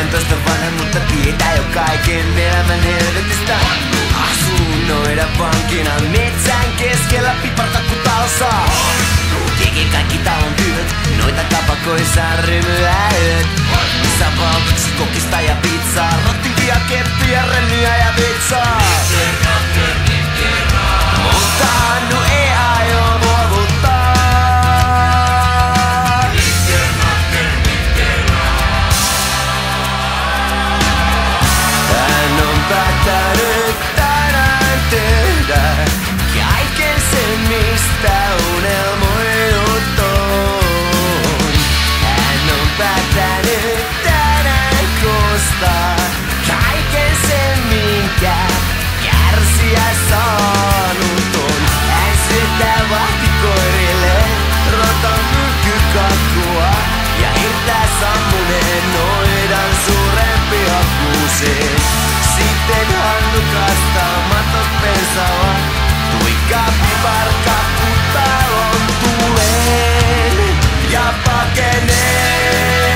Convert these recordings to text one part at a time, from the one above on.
12 vanha, mutta tietää jo kaiken elämän helvetistä. Asunnoida vankina metsän keskellä piparkakkutalossa. Teki kaikki talon työt, noita kapakoissa rymyäyöt. Missä valtaksi kokista ja pizzaa, rottivia, keppiä, renniä ja vitsaa. Mutta Hannu ei aio luovuttaa. Hän on päättänyt tänään tehdä kaiken sen, mistä unelmoinut on. Hän on päättänyt tänään koostaa kaiken sen, minkä kärsiä saanut on. Hän syöttää vahtikoirille rotan myrkkykakkua ja irtää sammuneen noidan suurempi hakkuuseen. Sitten Hannu kastaa matot pensalla, tuikkaa piparkakkutalon tuleen ja pakenee.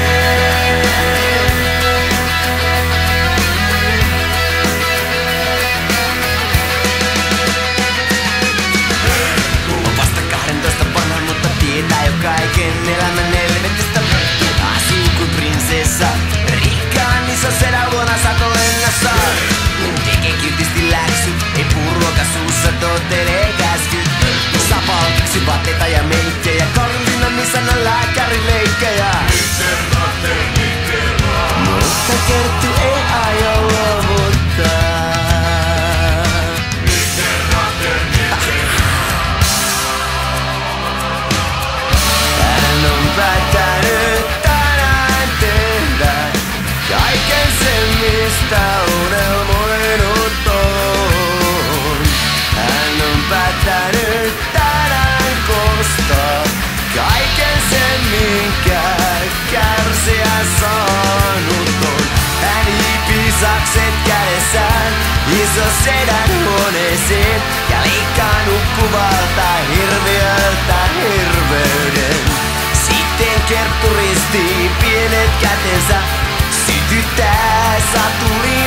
On vasta 12 vanha, mutta tietää jo kaiken elämän helvetistä. Asuu kuin prinsessa, rikkaan iso sedän luona satolennassa. Tekee kiltisti läksyt, ei puu ruoka suussa, tottelee käskyt. Saa palkiksi vaatteita ja meikkejä, Karoliina Misanan lääkärileikkejä. Mutta Kerttu ei aio luovuttaa. Hän on päättänyt tänään tehdä kaiken sen, mistä unelmoinut on. Hän on päättänyt tänään koostaa kaiken sen, minkä kärsiä saanut on. Hän hiipii sakset kädessään iso sedän huoneeseen ja leikkaa nukkuvalta hirviöltä hirveyden. Sitten Kerttu ristii pienet kätensä, sytyttää satulin